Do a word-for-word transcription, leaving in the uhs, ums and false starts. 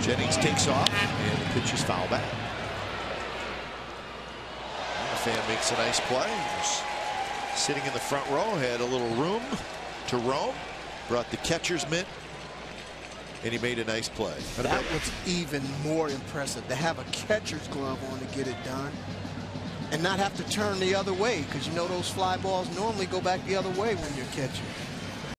Jennings takes off, and the pitch is foul back. And the fan makes a nice play. Just sitting in the front row, had a little room to roam. Brought the catcher's mitt, and he made a nice play. That was even more impressive, to have a catcher's glove on to get it done and not have to turn the other way, because you know those fly balls normally go back the other way when you're catching.